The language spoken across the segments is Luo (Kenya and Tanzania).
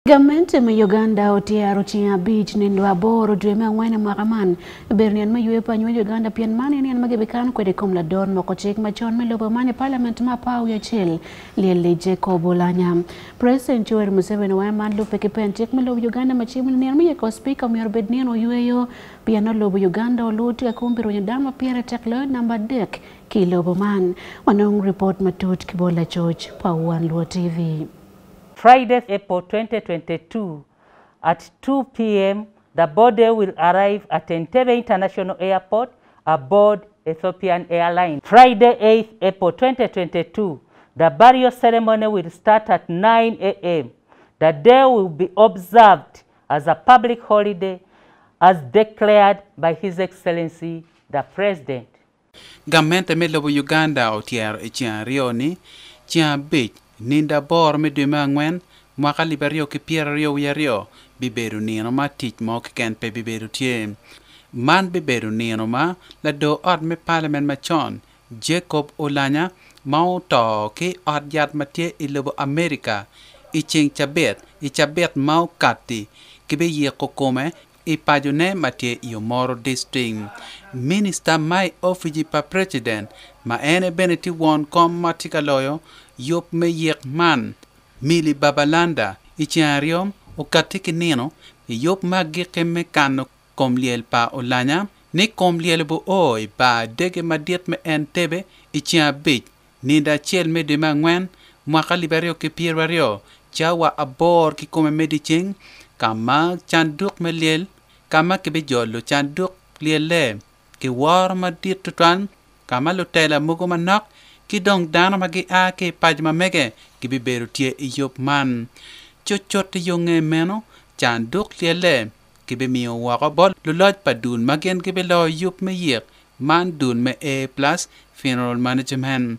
Gamente me Uganda otiaro chia beach nindo aboro dweme ang'wen mwakaman bernian ma yuepa nywe Uganda pian mani nian magebekan kwede komla don moko chik machon me lobo mane parliament ma pau ya chil liele Jacob Oulanyah President Yoweri Museveni wa manlo peke pen chik me lobo Uganda machimu nian me yeko speaker mior bednien oyueyo piano lobo Uganda oluti akumbiro nyadama piere teklo namba dek ki lobo man wanong report matut Kibola George Pauan Luo TV. Friday, April 2022, at 2 p.m., the body will arrive at Entebbe International Airport aboard Ethiopian Airlines. Friday, 8th April 2022, the burial ceremony will start at 9 a.m. The day will be observed as a public holiday as declared by His Excellency, the President. Gamente me lobo Uganda otiar echian rioni, chian beach, ninda bor me dweme ang'wen mwaka liberio ki piero rio wiario biberu nino ma tich mok ken pe biberu tie. Man biberu nino ma la do od me parliament machon Jacob Oulanyah ma uto ki od yad matie ilobo Amerika iching chabet ma ukati kibe ye kokome ipajune matie Yomoro district. Minster mai ofiji pa president ma ene beneti won kom matika loyo yop me yek man mili Babalanda ichiariom o katiki Nino yop ma gike me kano komliel pa Oulanyah ni komliel bo oi ba dege Madit me Entebbe ichia bich ninda chel me de mangwen mwaka liberio ki pierwario chawa abor ki kome mediching kama chanduk me liel kama kibe jolo chanduk liele ki war Madit tutwan kama lutela mugo manok ki dong dana magi a ke pajma mege ki biberu tie yop man chochot yonge meno chanduk liele ki be mio wako bol luloj padun magen ki be lo yop me yek man dun me A+ funeral management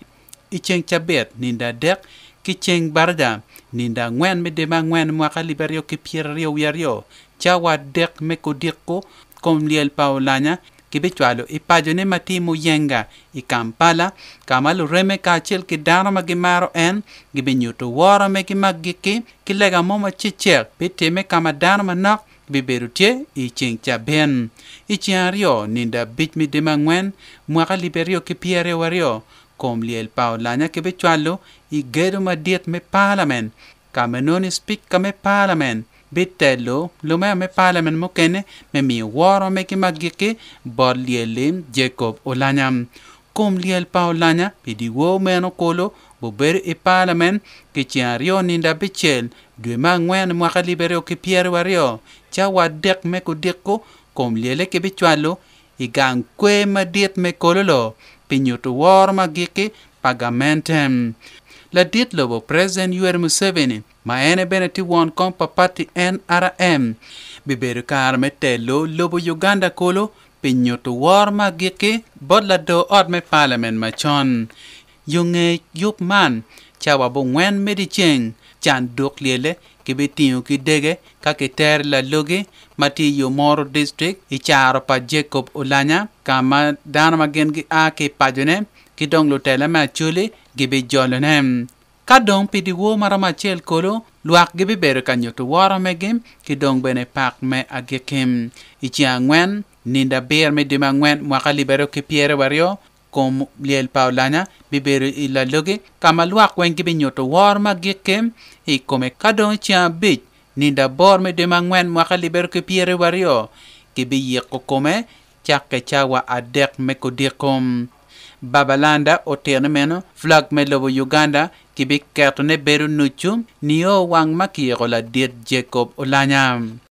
icheng chabet ninda dek ki cheng barda ninda ngwen me de ma ngwen mwaka liberio ki pierio wiario chawa dek me kodiko kom liel pa Oulanyah kibichwalo ipajone matimu yenga i Kampala kamalu reme kachil ki dano magimaro en gibinyuto wara me ki magiki ki lega moma chichel pitime kama dano manok biberutie i chingcha ben i chiario ninda bichmi de mangwen mwaka liberio ki piere wario kom liel pa Oulanyah kibichwalo i gedo Madit me parliament kamenoni speak kame parliament Bitelo, lume me parliament mokene, me mi waro me ki magiki, bor lielim Jacob Oulanyah. Kum liel pa Oulanyah, pidi wo meno kolo, boberi i parliament, ki chiario ninda bichel, dwema ngwen mwaka liberio ki piere wario, cha wadek me kudiko, kum liele ki bichwalo, igang kwe Madit me kololo, pinyutu waro magiki, pagamentem. La dit lobo President Yoweri Museveni ma ene beneti won kom papati NRM biberu kar metelo lobo Uganda kolo pinyoto war ma gike bodla do od me parliament machon yunge yup man chawa bo ngwen medicheng chan dok liele kibetinyo ki dege kakiter la loge mati Yomoro district icharo pa Jacob Oulanyah kama dana magen gi ake pajone ki dong lo tele ma chule gibe jolonem kadong pidi wo marama chel kolo luak gibe beru kanyoto wara megim ki dong bene pak me agekem ichi angwen ninda ber me dima ngwen mwaka libero ki piere wario kom liel pa Oulanyah biberu ila loge kama luak wen gibe nyoto wara magekem i kome kadong chia bich ninda bor me dima ngwen mwaka libero ki piere wario gibe yeko kome chake chawa adek me kodikom Babalanda oternemeno flag me lobo Uganda kibi kertone beru nuchum niyo wang makiro la dit Jacob Oulanyah.